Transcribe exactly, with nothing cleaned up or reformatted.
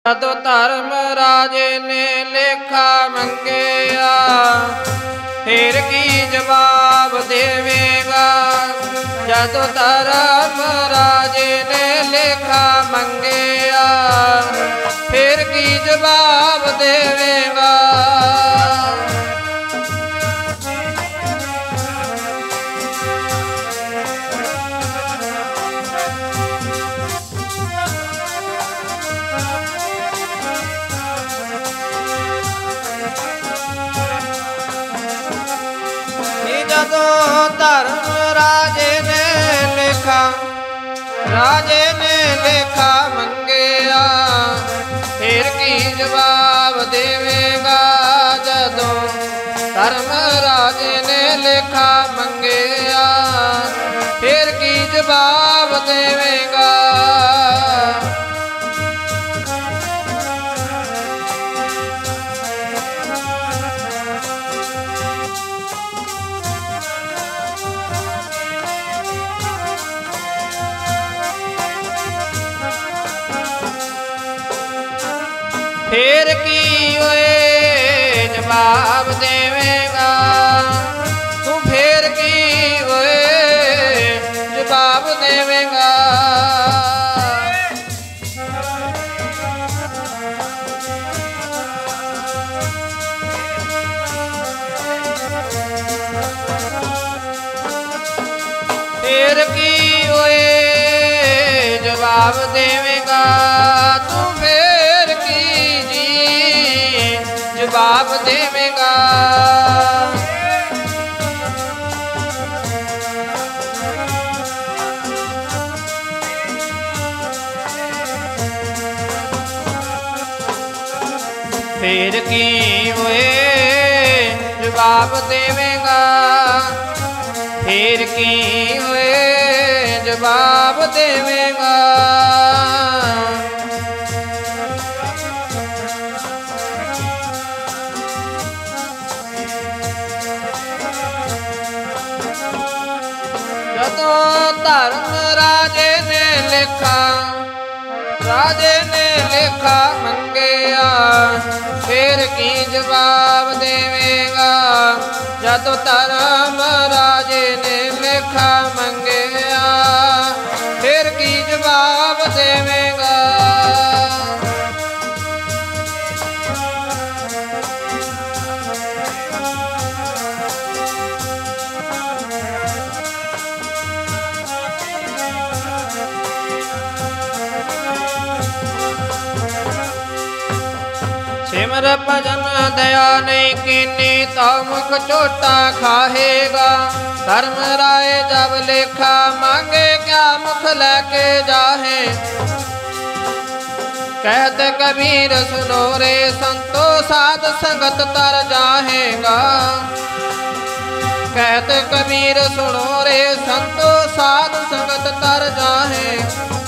जदों धर्म राजे ने लेखा मंगेया, फिर की जवाब देवेगा। जदों धर्म राजे ने लेखा मंगेया, फिर की जवाब देवेगा। जदों धर्म राजे ने लेखा राजे ने लेखा मंगेया, फिर की जवाब देवेगा। जदों धर्म राजे ने लेखा मंगेया, फिर की जवाब देवेगा। फिर की ओए जवाब देवेगा, तू फिर की ओए जवाब देवेगा। फिर की ओए जवाब देवेगा, तू फिर की जवाब देवेगा। फिर की ओए जवाब देवेगा, फिर की ओए जवाब देवेगा। जदों धर्म राजे ने लेखा राजे ने लेखा मंगेया, फिर की जवाब देवेगा। जदों धर्म राजे ने लेखा मंगेया, फिर की जवाब देवेगा। सिमर भजन दया नहीं कीनी, तो मुख चोटा खाहेगा। धर्म राय जब लेखा मांगे, क्या मुख लेके जाहे। कहते कबीर सुनो रे संतो, साध संगत तर जाहेगा। कहते कबीर सुनो रे संतो, साध संगत तर जाहे।